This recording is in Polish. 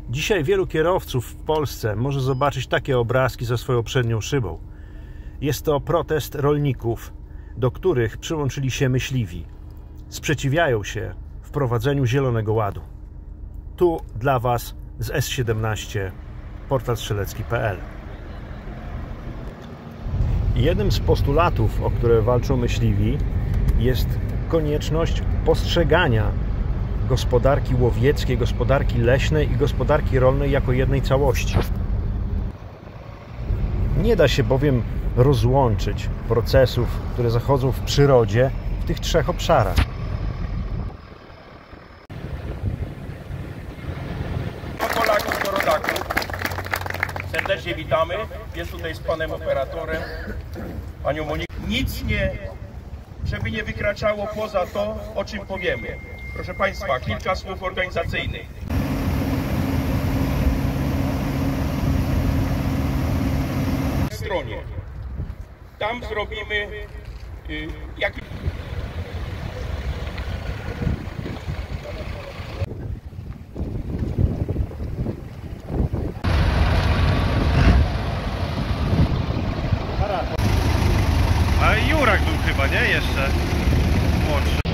Dzisiaj wielu kierowców w Polsce może zobaczyć takie obrazki za swoją przednią szybą. Jest to protest rolników, do których przyłączyli się myśliwi. Sprzeciwiają się wprowadzeniu Zielonego Ładu. Tu dla Was z S17 portal strzelecki.pl. Jednym z postulatów, o które walczą myśliwi, jest konieczność postrzegania gospodarki łowieckiej, gospodarki leśnej i gospodarki rolnej jako jednej całości. Nie da się bowiem rozłączyć procesów, które zachodzą w przyrodzie w tych trzech obszarach. Polaków do rodaków. Serdecznie witamy. Jest tutaj z panem operatorem, panią Moniką. Nic żeby nie wykraczało poza to, o czym powiemy. Proszę państwa, kilka słów organizacyjnych. W stronie. Tam zrobimy jakiś... A Jurak był chyba, nie? Jeszcze młodszy.